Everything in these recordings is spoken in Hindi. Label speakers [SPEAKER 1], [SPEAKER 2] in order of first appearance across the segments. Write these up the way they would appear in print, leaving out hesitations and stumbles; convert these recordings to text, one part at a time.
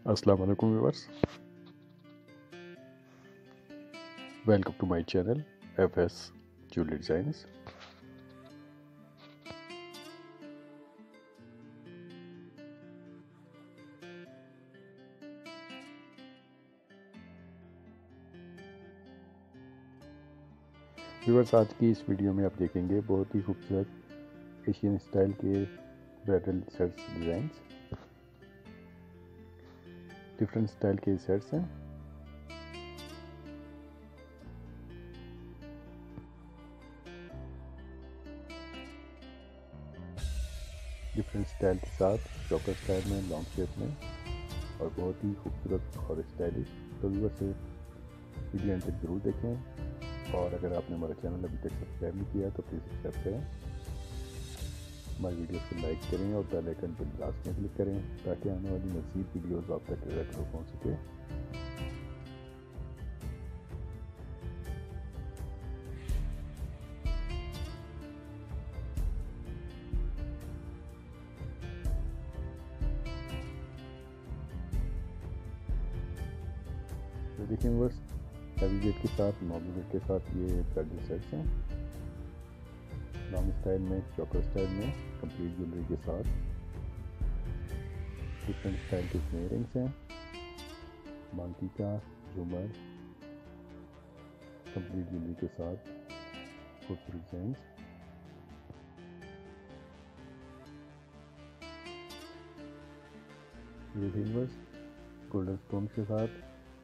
[SPEAKER 1] अस्सलाम वालेकुम viewers, welcome to my channel FS jewellery designs. Viewers, आज की इस वीडियो में आप देखेंगे बहुत ही खूबसूरत एशियन स्टाइल के bridal sets designs. Different style के सेट्स हैं। डिफरेंट स्टाइल के साथ चौकर स्टाइल में, लॉन्ग शेप में और बहुत ही खूबसूरत और स्टाइलिश। तो व्यूअर्स वीडियो अंत तक ज़रूर देखें और अगर आपने हमारा चैनल अभी तक सब्सक्राइब नहीं किया तो प्लीज़ सब्सक्राइब करें, हमारी वीडियो को लाइक करें और बेल आइकन पर लास्ट में क्लिक करें ताकि आने वाली मज़ीद वीडियोस आप तक रेगुलर पहुँच सके। तो देखिए बस हैवी वेट के साथ, नॉर्मल वेट के साथ ये ब्राइडल सेट्स हैं। लॉन्ग स्टाइल में, चौकर स्टाइल में, कंप्लीट ज्वेलरी के साथ। डिफरेंट स्टाइल के इसमें इयररिंग्स हैं, मांगटी का झूमर, कंप्लीट ज्वेलरी के साथ खूबसूरत डिजाइंस। ये रिंगर्स गोल्डन स्टोन के साथ,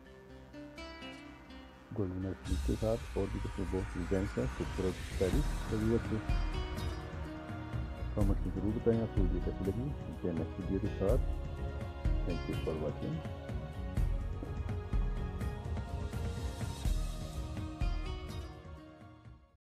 [SPEAKER 1] गोल्डन स्लीव के साथ और भी कुछ बहुत डिजाइन है खूबसूरत स्टाइलिश। तो कमेंट में जरूर बताएं आपको वीडियो कैसी लगी। नेक्स्ट वीडियो के साथ। Thank you for watching.